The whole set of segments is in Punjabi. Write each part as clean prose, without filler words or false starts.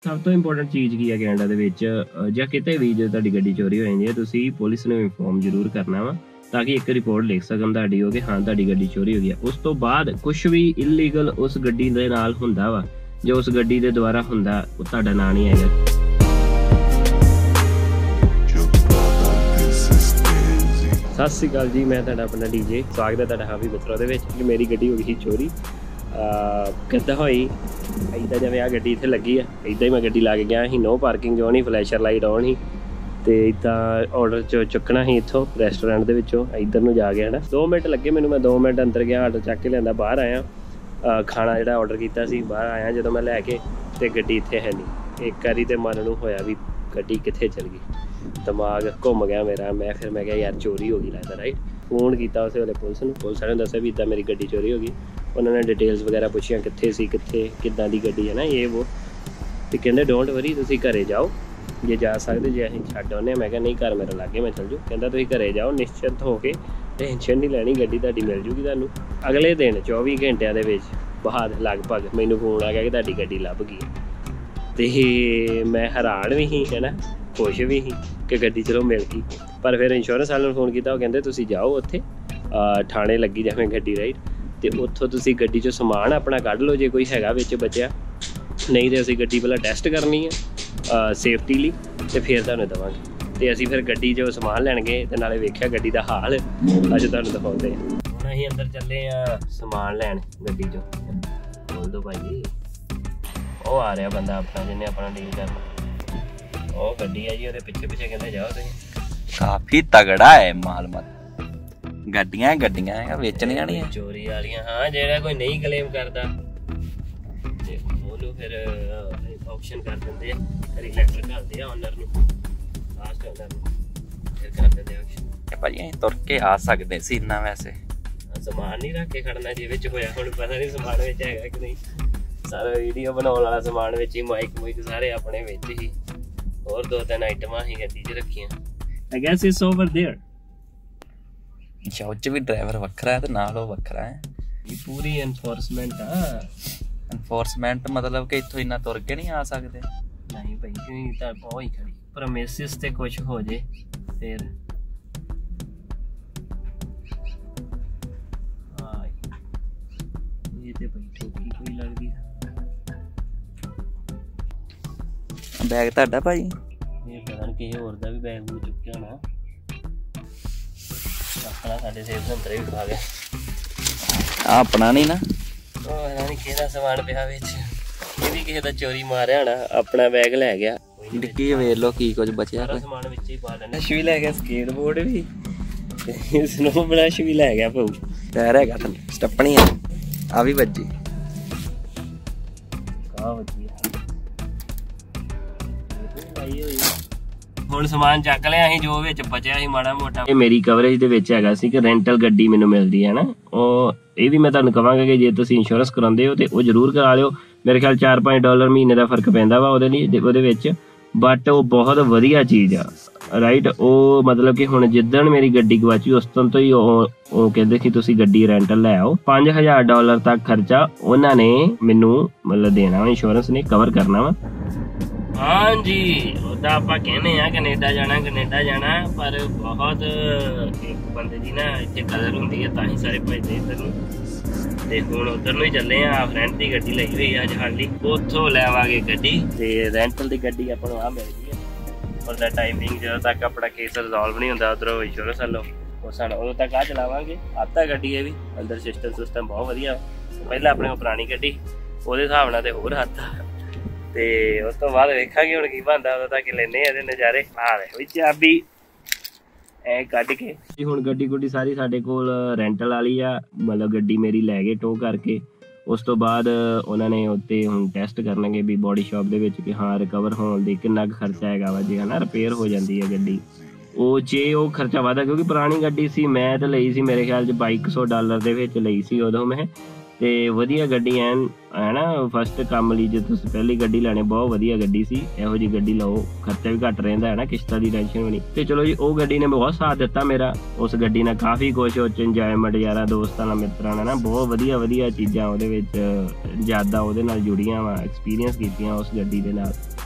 सब तो इंपोर्टेंट चीज़ की है कैनेडा दे विच जां किते भी जो तुहाडी गड्डी चोरी हो जांदी है तुसीं पुलिस नूं इन्फॉर्म जरूर करना वा ताकि एक रिपोर्ट लिख सकन तुहाडी हो कि हाँ तुहाडी गड्डी चोरी हो गई है। उस तो बाद कुछ भी इलीगल उस गड्डी दे नाल हुंदा वा जो उस गड्डी दे द्वारा हुंदा वो तुहाडा नां नहीं हैगा। सत श्री अकाल जी, मैं तुहाडा अपना डीजे स्वागत है तुहाडा हाबी मित्रों दे विच। मेरी गड्डी हो गई चोरी किद्दां होई इदां जिवें आ गड्डी इत्थे लगी है इदां ही मैं गड्डी ला के गया ही। नो पार्किंग जोन ही, फ्लैशर लाइट ऑन ही ते इदां ऑर्डर चुकना ही इत्थों रेस्टोरेंट दे विचों इधर नूं जा गया ना। 2 मिनट लगे मैनूं, मैं 2 मिनट अंदर गया, ऑर्डर चक के लिआंदा, बाहर आया खाना जिहड़ा ऑर्डर कीता सी बाहर आया जदों मैं लैके ते गड्डी इत्थे है नहीं। एक बारी ते मन नूं होया भी गड्डी कित्थे चल गई, दिमाग घुम गया मेरा। मैं क्या यार चोरी हो गई लगता, राइट। फोन किया उस वेले पुलिस नूं, पुलिस वाले ने दस्सिया भी इदां मेरी गड्डी चोरी हो गई। उन्होंने डिटेल्स वगैरह पूछियां कित्थे सी कित्थे किद्दां दी गड्डी है ना ये वो, ते कहंदे डोंट वरी तुसीं घरे जाओ जे जा सकदे जे असीं छड्ड आउने। मैं कहा नहीं घर मेरा लागे मैं चल जू। कहंदा तुसीं घरे जाओ निश्चिंत हो के, टेंशन नहीं लैनी, गड्डी तुहाडी मिल जूगी तुहानूं। अगले दिन 24 घंटिਆਂ ਦੇ ਵਿੱਚ बाद लगभग मैनूं फोन आ गया कि तुहाडी गड्डी लभ गई। ते मैं हैरान भी ही है ना, खुश भी ही कि गड्डी चलो मिल गई। पर फिर इंश्योरेंस वाले फोन किया, वो कहते तुसीं जाओ उत्थे थाने लगी जावे गड्डी, राइट। तो उत्थों तुसीं गड्डी चों समान अपना कढ लो जे कोई हैगा विच बचिया, नहीं तो असीं गड्डी पहला टैसट करनी है सेफ्टी लई ते फिर तुहानूं देवांगे। तो असीं फिर गड्डी चों समान लैण गए ते नाले वेखिया गड्डी दा हाल अज तुहानूं दिखाउंदे। हुण असीं अंदर चले समान लैण गड्डी चों। बोल दो भाई ਉਹ ਆ ਰਿਹਾ ਬੰਦਾ ਆਪਣਾ ਜਿਹਨੇ ਆਪਣਾ ਡੀਲ ਕਰਨਾ। ਉਹ ਗੱਡੀ ਆ ਜੀ, ਉਹਦੇ ਪਿੱਛੇ ਪਿੱਛੇ ਕਹਿੰਦੇ ਜਾਓ ਤੁਸੀਂ। ਕਾਫੀ ਤਗੜਾ ਹੈ ਮਾਲ ਮਤ ਗੱਡੀਆਂ ਗੱਡੀਆਂ ਵੇਚਣੀਆਂ ਨਹੀਂ ਚੋਰੀ ਵਾਲੀਆਂ। ਹਾਂ ਜਿਹੜਾ ਕੋਈ ਨਹੀਂ ਕਲੇਮ ਕਰਦਾ ਤੇ ਉਹਨੂੰ ਫਿਰ ਆਪਸ਼ਨ ਕਰ ਦਿੰਦੇ ਆ, ਰਿਲੈਕਟਰ ਕਰਦੇ ਆ ਓਨਰ ਨੂੰ, ਲਾਸਟ ਓਨਰ ਨੂੰ ਫਿਰ ਕਰ ਦਿੰਦੇ ਆਪਸ਼ਨ। ਭਾਜੀ ਅਸੀਂ ਤੁਰ ਕੇ ਆ ਸਕਦੇ ਸੀ ਇੰਨਾ, ਵੈਸੇ ਸਮਾਨ ਨਹੀਂ ਰੱਖ ਕੇ ਖੜਨਾ ਜੇ ਵਿੱਚ ਹੋਇਆ। ਹੁਣ ਪਤਾ ਨਹੀਂ ਸਮਾਨ ਵਿੱਚ ਹੈਗਾ ਕਿ ਨਹੀਂ। सारा वीडियो बनाने वाला समान विच ही, माइक मुइक सारे अपने विच ही, और 2-3 आइटमां ही गड्डी च रखियां। I guess it's over there. शॉट च भी ड्राइवर वखरा है ते नाल ओ वखरा है। ये पूरी एनफोर्समेंट आ। एनफोर्समेंट मतलब कि इत्थों इन्ना तुर के नहीं आ सकदे। नहीं भाई क्यों तां बहुत ही खड़ी प्रमिसेस ते कुछ हो जे फिर हां ये ते भाई ठोकी कोई लगदी। बैग ਤੁਹਾਡਾ ਭਾਈ? ਇਹ ਪਤਾ ਨਹੀਂ ਕਿਸੇ ਹੋਰ ਦਾ ਵੀ ਬੈਗ ਹੋ ਚੁੱਕਿਆ ਹੋਣਾ। ਆਪਣਾ ਸਾਡੇ ਸੇਬ ਸੰਤਰੇ ਵੀ ਖਾ ਗਏ। ਆਪਣਾ ਨਹੀਂ ਨਾ, ਉਹ ਇਹਨਾਂ ਨੇ ਕਿਹਦਾ ਸਮਾਨ ਪਿਆ ਵਿੱਚ, ਇਹ ਵੀ ਕਿਸੇ ਦਾ ਚੋਰੀ ਮਾਰਿਆ ਹੋਣਾ, ਆਪਣਾ ਬੈਗ ਲੈ ਗਿਆ। ਡਿੱਗੀ ਵੇਖ ਲੋ ਕੀ ਕੁਝ ਬਚਿਆ। ਸਾਰਾ ਸਮਾਨ ਵਿੱਚ ਹੀ ਪਾ ਲੈਣਾ। ਵੀ ਲੈ ਗਿਆ, ਸਕੇਟਬੋਰਡ ਵੀ ਤੇ ਸਨੋ ਬ੍ਰਸ਼ ਵੀ ਲੈ ਗਿਆ ਭਾਊ। ਟਾਇਰ ਹੈਗਾ ਤਾਂ ਸਟੱਪਣੀ ਆ ਵੀ ਵੱਜੀ। ਕਾ ਵੱਜੀ ਹੁਣ ਸਮਾਨ ਚੱਕ ਲਿਆ ਅਸੀਂ, ਜੋ ਵਿੱਚ ਬਚਿਆ ਸੀ ਮਾੜਾ ਮੋਟਾ। ਇਹ ਮੇਰੀ ਕਵਰੇਜ ਦੇ ਵਿੱਚ ਹੈਗਾ ਸੀ ਕਿ ਰੈਂਟਲ ਗੱਡੀ ਮੈਨੂੰ ਮਿਲਦੀ ਹੈ ਨਾ। ਉਹ ਇਹ ਵੀ ਮੈਂ ਤੁਹਾਨੂੰ ਕਹਾਂਗਾ ਕਿ ਜੇ ਤੁਸੀਂ ਇੰਸ਼ੋਰੈਂਸ ਕਰਾਉਂਦੇ ਹੋ ਤੇ ਉਹ ਜ਼ਰੂਰ ਕਰਾ ਲਿਓ। ਮੇਰੇ ਖਿਆਲ $4-5 ਮਹੀਨੇ ਦਾ ਫਰਕ ਪੈਂਦਾ ਵਾ ਉਹਦੇ ਲਈ ਉਹਦੇ ਵਿੱਚ, ਬਟ ਉਹ ਬਹੁਤ ਵਧੀਆ ਚੀਜ਼ ਆ, ਰਾਈਟ। ਉਹ ਮਤਲਬ ਕਿ ਹੁਣ ਜਿੱਦਣ ਮੇਰੀ ਗੱਡੀ ਗਵਾਚੀ ਉਸ ਤੋਂ ਹੀ ਉਹ ਕਹਿੰਦੇ ਕਿ ਤੁਸੀਂ ਗੱਡੀ ਰੈਂਟਲ ਲੈ ਆਓ। $5000 ਤੱਕ ਖਰਚਾ ਉਹਨਾਂ ਨੇ ਮੈਨੂੰ ਮਤਲਬ ਦੇਣਾ ਵਾ, ਇੰਸ਼ੋਰੈਂਸ ਨੇ ਕਵਰ ਕਰਨਾ ਵਾ। हाँ जी उदा आप कहने कनेडा जाना पर बहुत एक बंदे की ना इतने कदर होंगी है, तां ही सारे भजते इधर नूं। ते हुण उधर नूं ही चले आ। फ्रेंड की गड्डी लई हुई अज हाली, उत्थों लैवांगे गड्डी ते रैंटल की गड्डी आपां नूं आ मिल गई है। और दा टाइमिंग ਜਦੋਂ तक अपना केस रिजॉल्व नहीं होंदा उधरों इंश्योरेंस वालों उस उदों तक आ चलावांगे। आता गड्डी है भी अंदर सिस्टम बहुत वधिया। पहले अपने को पुरानी गड्डी ਉਹਦੇ ਹਿਸਾਬ ਨਾਲ ਤੇ ਹੋਰ ਹੱਥ ਤੇ ਉਸ ਤੋਂ ਬਾਅਦ ਵੇਖਾਂਗੇ ਹੁਣ ਕੀ ਬਣਦਾ। ਉਦੋਂ ਤੱਕ ਲੈਨੇ ਆ ਇਹਦੇ ਨਜ਼ਾਰੇ। ਆ ਵੇਖੋ ਚਾਬੀ ਐ ਕੱਢ ਕੇ। ਹੁਣ ਗੱਡੀ ਗੁੱਡੀ ਸਾਰੀ ਸਾਡੇ ਕੋਲ ਰੈਂਟਲ ਵਾਲੀ ਆ, ਮਤਲਬ ਗੱਡੀ ਮੇਰੀ ਲੈ ਗਏ ਟੋ ਕਰਕੇ। ਉਸ ਤੋਂ ਬਾਅਦ ਉਹਨਾਂ ਨੇ ਉੱਤੇ ਹੁਣ ਟੈਸਟ ਕਰਨਗੇ ਵੀ ਬੋਡੀ ਸ਼ਾਪ ਦੇ ਵਿੱਚ ਕਿ ਹਾਂ ਰਿਕਵਰ ਹੋਣ ਦੀ ਕਿੰਨਾ ਕੁ ਖਰਚਾ ਹੈਗਾ ਵਾ। ਜੇ ਹਨਾ ਰਿਪੇਅਰ ਹੋ ਜਾਂਦੀ ਹੈ ਗੱਡੀ, ਉਹ ਜੇ ਉਹ ਖਰਚਾ ਵੱਧਦਾ ਕਿਉਂਕਿ ਪੁਰਾਣੀ ਗੱਡੀ ਸੀ। ਮੈਂ ਤਾਂ ਲਈ ਸੀ ਮੇਰੇ ਖਿਆਲ 'ਚ $2200 ਦੇ ਵਿੱਚ ਲਈ ਸੀ ਉਦੋਂ ਮੈਂ। ਤੇ ਵਧੀਆ ਗੱਡੀ ਐਨ ਹੈ ਨਾ, ਫਸਟ ਕੰਮ ਲਈ ਜੇ ਤੁਸੀਂ ਪਹਿਲੀ ਗੱਡੀ ਲੈਣੀ ਬਹੁਤ ਵਧੀਆ ਗੱਡੀ ਸੀ। ਇਹੋ ਜਿਹੀ ਗੱਡੀ ਲਓ, ਖਰਚਾ ਵੀ ਘੱਟ ਰਹਿੰਦਾ ਹੈ ਨਾ, ਕਿਸ਼ਤਾਂ ਦੀ ਟੈਨਸ਼ਨ ਵੀ ਨਹੀਂ। ਤੇ ਚਲੋ ਜੀ ਉਹ ਗੱਡੀ ਨੇ ਬਹੁਤ ਸਾਥ ਦਿੱਤਾ ਮੇਰਾ। ਉਸ ਗੱਡੀ ਨਾਲ ਕਾਫੀ ਕੁਛ ਉਹ 'ਚ ਇੰਜੋਇਮੈਂਟ ਯਾਰਾਂ ਦੋਸਤਾਂ ਨਾਲ ਮਿੱਤਰਾਂ ਨਾਲ ਨਾ ਬਹੁਤ ਵਧੀਆ ਚੀਜ਼ਾਂ ਉਹਦੇ ਵਿੱਚ ਯਾਦਾਂ ਉਹਦੇ ਨਾਲ ਜੁੜੀਆਂ ਵਾ, ਐਕਸਪੀਰੀਅੰਸ ਕੀਤੀਆਂ ਉਸ ਗੱਡੀ ਦੇ ਨਾਲ।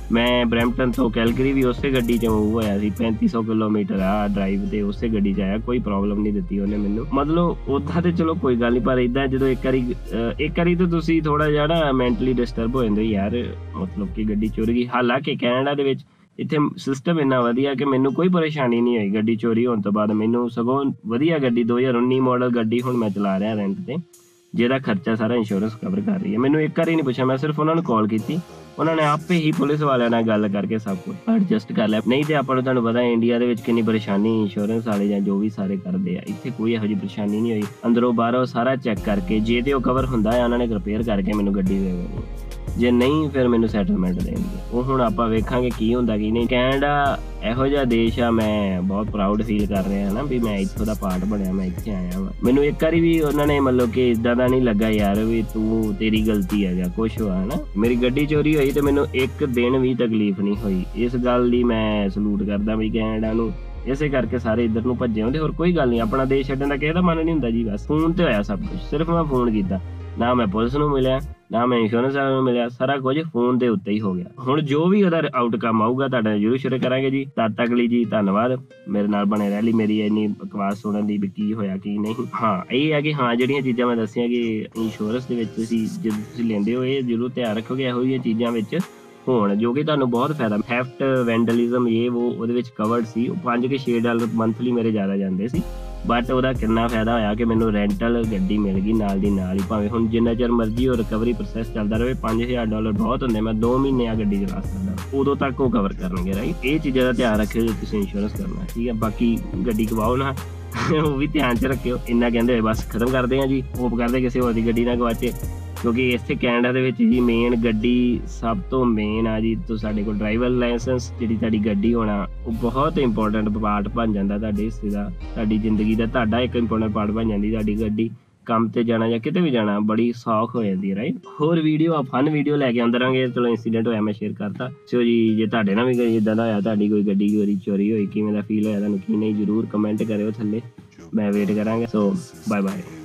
मैं ब्रैम्पटन तो कैलगरी भी उस गड्डी 'ਚ मूव होया सी 3500 किलोमीटर आ ड्राइव ते उस गड्डी 'ਚ आया कोई प्रॉब्लम नहीं दित्ती ਉਹਨੇ ਮੈਨੂੰ मतलब उदा ते चलो कोई गल नहीं पर इदां ਜਦੋਂ ਇੱਕ ਵਾਰੀ तो ਤੁਸੀਂ थोड़ा ਜਿਹਾ ना मैंटली डिस्टर्ब हो ਜਾਂਦੇ यार मतलब कि ਗੱਡੀ ਚੋਰੀ ਗਈ। ਹਾਲਾਂਕਿ ਕੈਨੇਡਾ ਦੇ ਵਿੱਚ ਇੱਥੇ ਸਿਸਟਮ ਇੰਨਾ ਵਧੀਆ ਕਿ ਮੈਨੂੰ ਕੋਈ ਪਰੇਸ਼ਾਨੀ ਨਹੀਂ ਹੋਈ ਗੱਡੀ ਚੋਰੀ ਹੋਣ ਤੋਂ ਬਾਅਦ। ਮੈਨੂੰ ਸਗੋਂ ਵਧੀਆ ਗੱਡੀ 2019 ਮਾਡਲ ਗੱਡੀ ਹੁਣ ਮੈਂ ਚਲਾ ਰਿਹਾ ਰੈਂਟ ਤੇ, ਜਿਹਦਾ ਖਰਚਾ ਸਾਰਾ ਇੰਸ਼ੋਰੈਂਸ ਕਵਰ ਕਰ ਰਹੀ ਹੈ। ਮੈਨੂੰ ਇੱਕ ਵਾਰੀ ਨਹੀਂ ਪੁੱਛਿਆ, ਮੈਂ ਸਿਰਫ ਉਹਨਾਂ ਨੂੰ ਕਾਲ ਕੀਤੀ, ਉਹਨਾਂ ਨੇ ਆਪੇ ਹੀ ਪੁਲਿਸ ਵਾਲਿਆਂ ਨਾਲ ਗੱਲ ਕਰਕੇ ਸਭ ਕੁਝ ਐਡਜਸਟ ਕਰ ਲਿਆ। ਨਹੀਂ ਤੇ ਆਪਾਂ ਨੂੰ ਤੁਹਾਨੂੰ ਪਤਾ ਇੰਡੀਆ ਦੇ ਵਿੱਚ ਕਿੰਨੀ ਪਰੇਸ਼ਾਨੀ ਇੰਸ਼ੋਰੈਂਸ ਵਾਲੇ ਜਾਂ ਜੋ ਵੀ ਸਾਰੇ ਕਰਦੇ ਆ, ਇੱਥੇ ਕੋਈ ਇਹੋ ਜਿਹੀ ਪਰੇਸ਼ਾਨੀ ਨਹੀਂ ਹੋਈ। ਅੰਦਰੋਂ ਬਾਹਰੋਂ ਸਾਰਾ ਚੈੱਕ ਕਰਕੇ ਜੇ ਤੇ ਉਹ ਕਵਰ ਹੁੰਦਾ ਹੈ ਉਹਨਾਂ ਨੇ ਰਿਪੇਅਰ ਕਰਕੇ ਮੈਨੂੰ ਗੱਡੀ ਦੇ ਦੇਣੀ, ਜੇ ਨਹੀਂ ਫਿਰ ਮੈਨੂੰ ਸੈਟਲਮੈਂਟ ਦੇਣਗੇ। ਉਹ ਹੁਣ ਆਪਾਂ ਵੇਖਾਂਗੇ ਕੀ ਹੁੰਦਾ ਕੀ ਨਹੀਂ। ਕੈਨੇਡਾ ਇਹੋ ਜਿਹਾ ਦੇਸ਼ ਆ, ਮੈਂ ਬਹੁਤ ਪ੍ਰਾਊਡ ਫੀਲ ਕਰ ਰਿਹਾ ਨਾ ਵੀ ਮੈਂ ਇੱਥੋਂ ਦਾ ਪਾਰਟ ਬਣਿਆ, ਮੈਂ ਇੱਥੇ ਆਇਆ ਵਾ। ਮੈਨੂੰ ਇੱਕ ਵਾਰੀ ਵੀ ਉਹਨਾਂ ਨੇ ਮਤਲਬ ਕਿ ਇੱਦਾਂ ਦਾ ਨਹੀਂ ਲੱਗਾ ਯਾਰ ਵੀ ਤੂੰ ਤੇਰੀ ਗਲਤੀ ਹੈ ਜਾਂ ਕੁਛ ਵਾ ਨਾ। ਮੇਰੀ ਗੱਡੀ ਚੋਰੀ ਹੋਈ ਤੇ ਮੈਨੂੰ ਇੱਕ ਦਿਨ ਵੀ ਤਕਲੀਫ ਨਹੀਂ ਹੋਈ। ਇਸ ਗੱਲ ਦੀ ਮੈਂ ਸਲੂਟ ਕਰਦਾ ਵੀ ਕੈਨੇਡਾ ਨੂੰ। ਇਸੇ ਕਰਕੇ ਸਾਰੇ ਇੱਧਰ ਨੂੰ ਭੱਜੇ ਹੁੰਦੇ, ਹੋਰ ਕੋਈ ਗੱਲ ਨਹੀਂ। ਆਪਣਾ ਦੇਸ਼ ਛੱਡਣ ਦਾ ਕਿਸੇ ਦਾ ਮਨ ਨਹੀਂ ਹੁੰਦਾ ਜੀ। ਬਸ ਫੋਨ ਤੇ ਹੋਇਆ ਸਭ ਕੁਝ, ਸਿਰਫ ਮੈਂ ਫੋਨ ਕੀਤਾ, ਨਾ ਮੈਂ ਪੁਲਿਸ ਨੂੰ ਮਿਲਿਆ ਨਾ ਮੈਂ ਇੰਸ਼ੋਰੈਂਸ ਵਾਲਿਆਂ ਨੂੰ ਮਿਲਿਆ, ਸਾਰਾ ਕੁਝ ਫੋਨ ਦੇ ਉੱਤੇ ਹੀ ਹੋ ਗਿਆ। ਹੁਣ ਜੋ ਵੀ ਉਹਦਾ ਆਊਟਕਮ ਆਊਗਾ ਤੁਹਾਡਾ ਜ਼ਰੂਰ ਸ਼ੇਅਰ ਕਰਾਂਗੇ ਜੀ। ਤਦ ਤੱਕ ਲਈ ਜੀ ਧੰਨਵਾਦ, ਮੇਰੇ ਨਾਲ ਬਣੇ ਰਹਿ ਲਈ ਮੇਰੀ ਇੰਨੀ ਬਕਵਾਸ ਸੁਣਨ ਦੀ ਵੀ ਕੀ ਹੋਇਆ ਕੀ ਨਹੀਂ। ਹਾਂ ਇਹ ਹੈ ਕਿ ਹਾਂ ਜਿਹੜੀਆਂ ਚੀਜ਼ਾਂ ਮੈਂ ਦੱਸੀਆਂ ਕਿ ਇੰਸ਼ੋਰੈਂਸ ਦੇ ਵਿੱਚ ਤੁਸੀਂ ਜਦੋਂ ਤੁਸੀਂ ਲੈਂਦੇ ਹੋ ਇਹ ਜ਼ਰੂਰ ਧਿਆਨ ਰੱਖੋਗੇ ਇਹੋ ਜਿਹੀਆਂ ਚੀਜ਼ਾਂ ਵਿੱਚ ਹੋਣ ਜੋ ਕਿ ਤੁਹਾਨੂੰ ਬਹੁਤ ਫਾਇਦਾ। ਥੈਫਟ ਵੈਂਡਲਿਜ਼ਮ ਇਹ ਉਹ ਉਹਦੇ ਵਿੱਚ ਕਵਰਡ ਸੀ। ਉਹ $5-6 ਮੰਥਲੀ ਮੇਰੇ ਜ਼ਿਆਦਾ ਜਾਂਦੇ ਸੀ, ਬਟ ਉਹਦਾ ਕਿੰਨਾ ਫਾਇਦਾ ਹੋਇਆ ਕਿ ਮੈਨੂੰ ਰੈਂਟਲ ਗੱਡੀ ਮਿਲ ਗਈ ਨਾਲ ਦੀ ਨਾਲ ਹੀ। ਭਾਵੇਂ ਹੁਣ ਜਿੰਨਾ ਚਿਰ ਮਰਜ਼ੀ ਉਹ ਰਿਕਵਰੀ ਪ੍ਰੋਸੈਸ ਚੱਲਦਾ ਰਹੇ, $5000 ਬਹੁਤ ਹੁੰਦੇ। ਮੈਂ 2 ਮਹੀਨੇ ਆ ਗੱਡੀ ਚਲਾ ਸਕਦਾ, ਉਦੋਂ ਤੱਕ ਉਹ ਕਵਰ ਕਰਨਗੇ ਰਾਈਟ। ਇਹ ਚੀਜ਼ਾਂ ਦਾ ਧਿਆਨ ਰੱਖਿਓ ਜੇ ਤੁਸੀਂ ਇੰਸ਼ੋਰੈਂਸ ਕਰਨਾ, ਠੀਕ ਹੈ। ਬਾਕੀ ਗੱਡੀ ਗਵਾਓ ਨਾ ਉਹ ਵੀ ਧਿਆਨ 'ਚ ਰੱਖਿਓ। ਇੰਨਾ ਕਹਿੰਦੇ ਹੋਏ ਬਸ ਖਤਮ ਕਰਦੇ ਹਾਂ ਜੀ। ਹੋਪ ਕਰਦੇ ਕਿਸੇ ਹੋਰ ਦੀ ਗੱਡੀ ਨਾ ਗਵਾਚੇ, ਕਿਉਂਕਿ ਇੱਥੇ ਕੈਨੇਡਾ ਦੇ ਵਿੱਚ ਜੀ ਮੇਨ ਗੱਡੀ ਸਭ ਤੋਂ ਮੇਨ ਆ ਜੀ। ਤੋਂ ਸਾਡੇ ਕੋਲ ਡਰਾਈਵਰ ਲਾਇਸੈਂਸ ਜਿਹੜੀ ਤੁਹਾਡੀ ਗੱਡੀ ਹੋਣਾ ਉਹ ਬਹੁਤ ਇੰਪੋਰਟੈਂਟ ਪਾਰਟ ਬਣ ਜਾਂਦਾ ਤੁਹਾਡੇ ਹਿੱਸੇ ਦਾ, ਤੁਹਾਡੀ ਜ਼ਿੰਦਗੀ ਦਾ ਤੁਹਾਡਾ ਇੱਕ ਇੰਪੋਰਟੈਂਟ ਪਾਰਟ ਬਣ ਜਾਂਦੀ ਤੁਹਾਡੀ ਗੱਡੀ। ਕੰਮ ਤੇ ਜਾਣਾ ਜਾਂ ਕਿਤੇ ਵੀ ਜਾਣਾ ਬੜੀ ਸੌਖ ਹੋ ਜਾਂਦੀ ਹੈ ਰਾਈਟ। ਹੋਰ ਵੀਡੀਓ ਆ ਫਨ ਵੀਡੀਓ ਲੈ ਕੇ ਆਉਂਦੇ ਰਹਾਂਗੇ। ਚਲੋ ਇੰਸੀਡੈਂਟ ਹੋਇਆ ਮੈਂ ਸ਼ੇਅਰ ਕਰਤਾ। ਸੋ ਜੀ ਜੇ ਤੁਹਾਡੇ ਨਾਲ ਵੀ ਇੱਦਾਂ ਦਾ ਹੋਇਆ, ਤੁਹਾਡੀ ਕੋਈ ਗੱਡੀ ਚੋਰੀ ਹੋਈ, ਕਿਵੇਂ ਦਾ ਫੀਲ ਹੋਇਆ ਤੁਹਾਨੂੰ ਕੀ ਨਹੀਂ, ਜ਼ਰੂਰ ਕਮੈਂਟ ਕਰਿਓ ਥੱਲੇ, ਮੈਂ ਵੇਟ ਕਰਾਂਗਾ। So bye bye.